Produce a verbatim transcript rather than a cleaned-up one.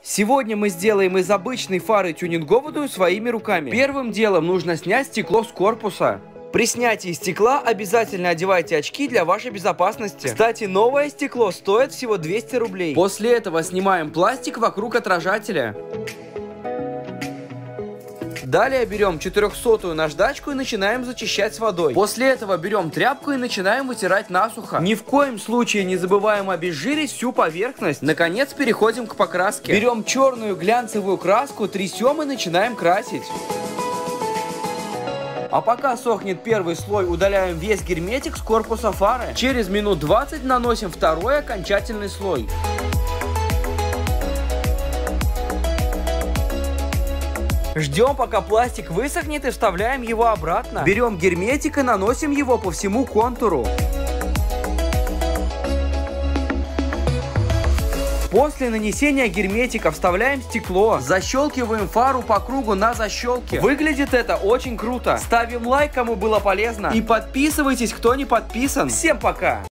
Сегодня мы сделаем из обычной фары тюнинговую своими руками. Первым делом нужно снять стекло с корпуса. При снятии стекла обязательно одевайте очки для вашей безопасности. Кстати, новое стекло стоит всего двести рублей. После этого снимаем пластик вокруг отражателя. Далее берем четырехсотую наждачку и начинаем зачищать с водой. После этого берем тряпку и начинаем вытирать насухо. Ни в коем случае не забываем обезжирить всю поверхность. Наконец переходим к покраске. Берем черную глянцевую краску, трясем и начинаем красить. А пока сохнет первый слой, удаляем весь герметик с корпуса фары. Через минут двадцать наносим второй окончательный слой. Ждем, пока пластик высохнет, и вставляем его обратно. Берем герметик и наносим его по всему контуру. После нанесения герметика вставляем стекло, защелкиваем фару по кругу на защелке. Выглядит это очень круто. Ставим лайк, кому было полезно, и подписывайтесь, кто не подписан. Всем пока!